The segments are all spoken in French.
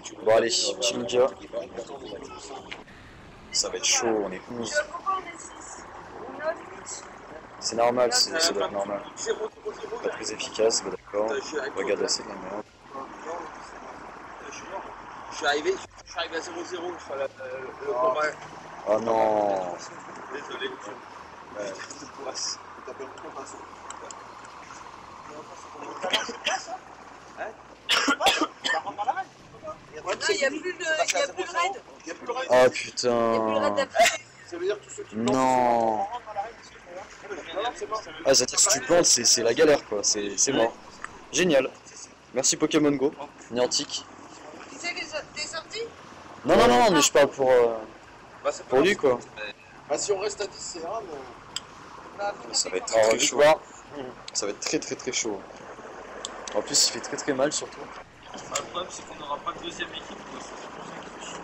Bon allez, petit Lugia. Ça va être chaud, on est 11. C'est normal, ça doit être normal. Pas très efficace, bah d'accord. Regarde, c'est de la merde. Je suis arrivé à 0-0, je fais le combat. Oh non. Désolé. Il n'y a plus le raid. Oh putain. Ça veut dire tous ceux qui Non. Ah, c'est-à-dire que si tu plantes, c'est la galère quoi, c'est mort. Génial. Merci Pokémon Go, Niantic. Tu sais que t'es sorti? Non, non, non, mais je parle pour lui quoi. Bah, si on reste à 10, c'est grave. Ça va être très très chaud. Ça va être très très très chaud. En plus, il fait très très mal surtout. Le problème, c'est qu'on n'aura pas de deuxième équipe. Quoi. C'est pour ça qu'il fait chier.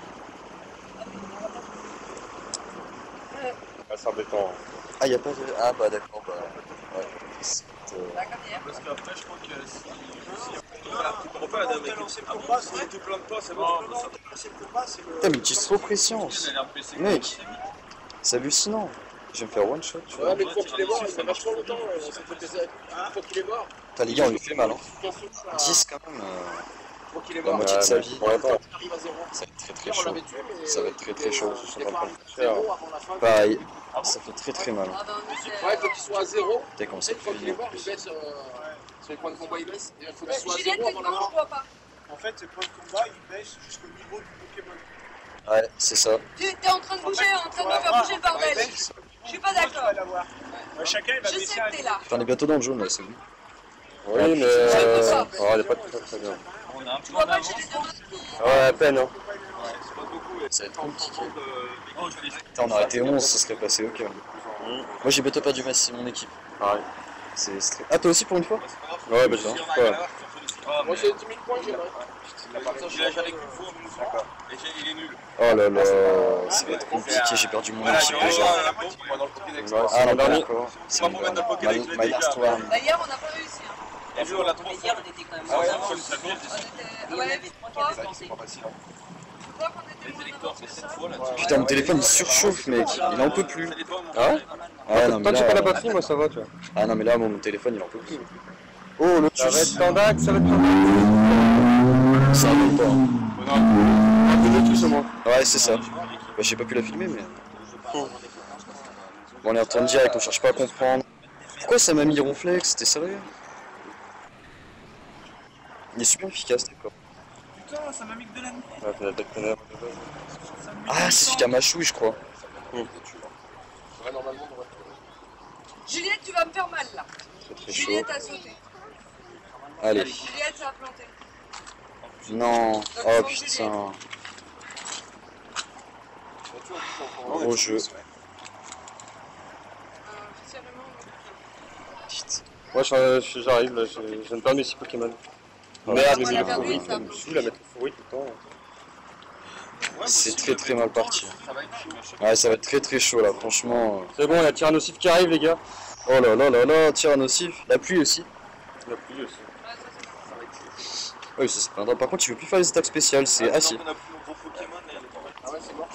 Ah, c'est embêtant. Ah, y a pas de. Ah, bah d'accord, bah. Ouais. Parce qu'après, je crois que si. On peut la lancer pour pas, si tu plantes pas, c'est bon. Putain, mais tu es trop pression. Mec, c'est hallucinant. Je vais me faire one shot. Tu vois. Ouais, mais faut qu'il est mort, il fait vachement longtemps. Faut qu'il est mort. Putain, les gars, on lui fait mal. Hein. 10 quand même. Faut qu'il est La mort. moitié de sa vie. On arrive à 0. Ça va être très très chaud. Ça va être très très chaud. Il est pas arrivé à 0 avant la fin. Pareil. Ça fait très très mal. Ah ben, Ouais, il faut qu'il soit à 0. T'as commencé Une fois qu'il est mort, il baisse. Sur les points de combat, il baisse. Il faut qu'il soit à Juliette, 0 t'es avant la dedans, fin. je vois pas. En fait, le point de combat, il baisse jusqu'au niveau du Pokémon. Ouais, c'est ça. T'es en train de bouger, en train de me faire bouger le bordel. Je suis pas d'accord. Chacun, il va Je baisser sais un que t'es là. Enfin, on est bientôt dans le jaune là, c'est bon. Oui, mais. peux pas. Oh, elle est pas très bien. On a un Tu peu vois en pas que avance. j'ai des autres Ouais, à peine, hein. C'est pas beaucoup. Ça va être compliqué. Oh, je vais Putain, on aurait été 11, ça serait passé au calme. Moi j'ai bientôt perdu mon équipe. Pareil. C'est très... Ah, toi aussi pour une fois? Ouais, bah, je sais pas. Moi, j'ai 10 000 points, j'aimerais. Village avec une fois, et il est nul. Oh là là, ça va être compliqué, j'ai perdu mon équipe déjà. Ah non, d'accord. C'est bon. My last one. D'ailleurs, on n'a pas réussi. Hein. Et puis on l'a trop Mais hier, on était quand même Ah ouais, moins on avancés. ça vient. On était. Il y en Ouais, avait trois qui avaient tenté. je crois qu'on était Les moins électeurs, avancés c'est que 7 ça. fois là. Putain, mon téléphone il surchauffe, mec. Il en peut plus. Ah ouais? Ah non, mais Tant que j'ai pas la là... batterie, moi ça va, tu vois. Ah non, mais là, mon téléphone il en peut plus. Oh, le Ça va être tuce. Tandac, ça va être Tandac. Ça arrive pas. Un peu de tous au moins. Ouais, c'est ça. Bah, j'ai pas pu la filmer, mais... Bon, on est en train de direct, on cherche pas à comprendre. Pourquoi ça m'a mis ronflex? T'es sérieux? Il est super efficace, d'accord. Putain, ça m'a mis que de la nuit. Ouais, t'as l'attaque tonnerre. Ah, c'est celui qui a Machoui, je crois. Juliette, tu vas me faire mal là. C'est très chaud. Juliette a sauté. Allez. Juliette, ça a planté. Non. Oh putain. Gros jeu. Officiellement, Moi j'arrive là, je viens de perdre mes 6 Pokémon. Merde, mais on le a perdu Foury, une ça femme. me saoule à mettre le Foury tout le temps. C'est très très mal parti. Ça va être chaud. Ouais, ça va être très très chaud là, franchement. C'est bon, il y a Tyrannosif qui arrive, les gars. Oh là là là là, Tyrannosif. La pluie aussi. La pluie aussi. Oui, ça se plaindra. Par contre, il veut plus faire les attaques spéciales, c'est assis. On a plus nos gros Pokémon et Ah ouais, c'est mort.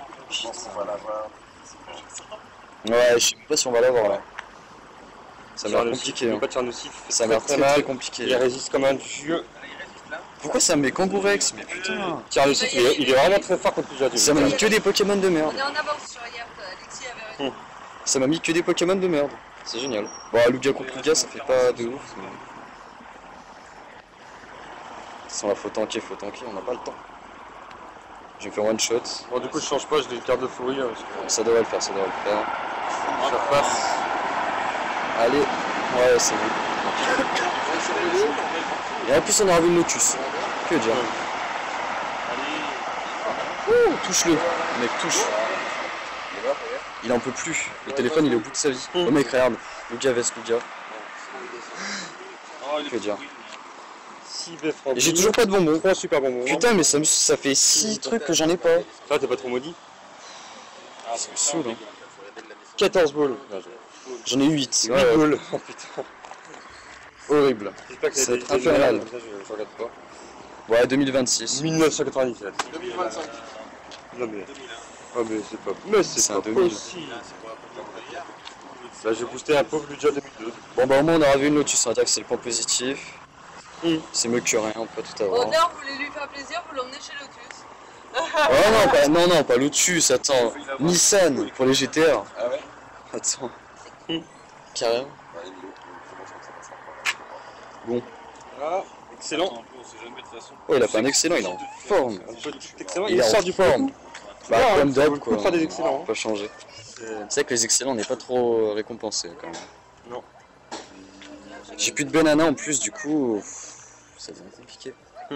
Ouais, je sais même pas si on va l'avoir là. Ça m'a l'air compliqué. Il Hein. pas Tyrannosif. Ça m'a l'air très très compliqué. Il résiste comme un vieux. Pourquoi ça me met Kangourex? Mais putain. Tyrannosif, il est vraiment très fort contre Pidgeot. Ça m'a mis que des Pokémon de merde. on est en avance sur hier. Alexis avait raison. Ça m'a mis que des Pokémon de merde. C'est génial. Bon, Lugia contre Lugia, ça fait pas de ouf. Mais... Sans la faut tanker, on n'a pas le temps. Je vais faire one shot. Bon, du coup, je change pas, je les garde le Foury. Hein, Ça devrait le faire, ça devrait le faire. je repasse. Allez, ouais, c'est bon. Et en plus, on aura vu le Lotus. Que dire. Ouh, touche-le. Mec, touche. Il en peut plus. Le téléphone, il est au bout de sa vie. Oh mec, regarde. Lugia vs Lugia. Que dire. 6 beffrons. Et j'ai toujours pas de bonbons. 3 super bonbons. Putain, mais ça fait 6 trucs que j'en ai pas. Ça, t'es pas trop maudit. Ça me saoule, hein. 14 balls. J'en ai 8. 8 balls. Oh putain. Horrible. J'espère que Ça va être des infernal. comme ça, je regarde pas. Ouais, 2026. 1997. 2025. Non mais... 2001. Oh mais c'est pas... Mais C'est c'est un pas 2000. possible. Là, c'est pour la première hier. Là j'ai boosté un pauvre budget 2002. Bon bah au moins on aura vu une Lotus, on va dire que c'est le point positif. C'est mieux que rien, on peut tout avoir. Honneur, vous voulez lui faire plaisir, vous l'emmenez chez Lotus. Oh non, pas Lotus, attends. Nissan pour les GTR. Ah ouais? Attends. Carrément. Bon. Ah, excellent. On sait jamais de toute façon. Oh, il a pas un excellent, il est en forme. Un petit excellent, Il est sort en du forme. forme. Bah, Non, comme ça vaut d'hab, le coup quoi. de faire des excellents, On va pas changer. C'est vrai que les excellents, on n'est pas trop récompensés quand même. Non. J'ai plus de banana en plus, du coup. Ça devient compliqué.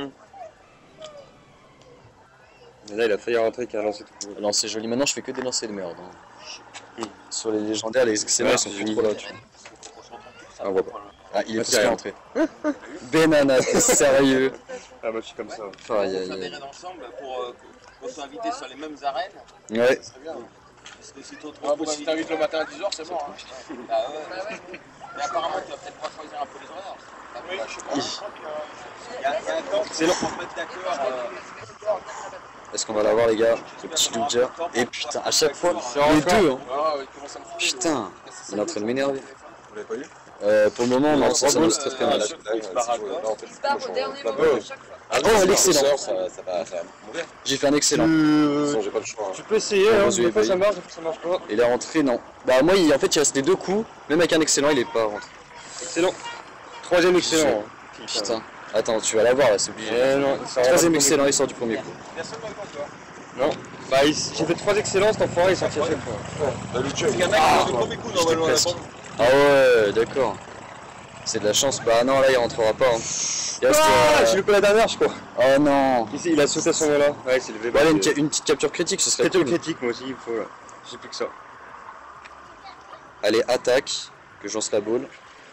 Et là il a failli rentrer qui a lancé tout. Non, c'est joli. Maintenant, je fais que des lancers de merde. Sur les légendaires, les excellents, Ouais, ils sont c'est plus fini. trop là. Tu vois. Ah, on voit pas. Ah, il est Ah, plus c'est qu'à rien. rentrer. Banana, t'es sérieux? Ah moi je suis comme ça. Aïe, aïe, On aïe. travaillerait ensemble pour qu'on soit invités sur les mêmes arènes. Ouais. Ça serait bien. Parce que si tu te Ah, retrouves bah, si t'invites le matin à 10h, c'est mort. Hein. Ah ouais. Mais apparemment, tu vas peut-être pas choisir un peu les horaires. Oui, je sais pas. Il y a un temps pour se mettre d'accord. Est-ce qu'on va l'avoir, les gars? Le petit Dodger. Et putain, à chaque fois, les deux, hein. Ah, ouais, comment ça me fout. Putain, il est en train de m'énerver. Vous l'avez pas eu? Pour le moment, non, ça nous très très mal. Il part au dernier moment à chaque fois. Oh, l'excellent. Ça va mourir. J'ai fait un excellent. J'ai pas le choix. Tu peux essayer, hein, des fois ça marche, des fois ça marche pas. Il est rentré, non. Bah, moi, en fait, il reste les deux coups. Même avec un excellent, il est pas rentré. Excellent. Troisième excellent. Putain. Attends, tu vas l'avoir là, c'est obligé. Non, Troisième excellent, il sort du premier coup. Personne ne va toi. Non. Bah j'ai fait 3 excellents, cet enfoiré il est sorti à chaque fois. Il y en a qui ont le premier coup J'étais normalement. presque. Ah ouais, d'accord. C'est de la chance. Bah non, là, il rentrera pas. Hein. Il reste, J'ai loupé la dernière je crois. Oh non. Ici il a sauté à ce moment-là. Ouais, c'est levé. Bon, allez, une petite capture critique, ce serait Capture cool. critique moi aussi, il faut là. J'ai plus que ça. Allez, attaque. Que j'en la boule.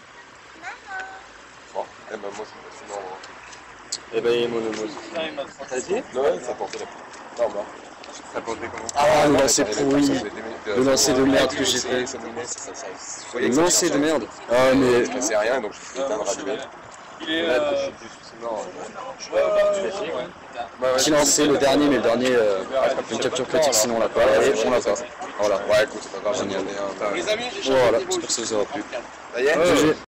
Eh ben moi c'est marrant. Eh ben il est monomose. T'as dit? Ouais, ça portait la normal. Ça portait comment? Ah, le lancer pourri. Le lancer de merde que j'ai fait. Le lancer de merde. Ah, mais. Je sais rien donc je suis éteindre rallumer. Il est. Petit lancé, le dernier, mais le dernier, une capture critique, sinon on l'a pas. Et on l'a pas. Voilà. Ouais, écoute, c'est pas grave, Génial. Les amis, j'ai Voilà, j'espère que ça vous aura plu. Ça y est? GG.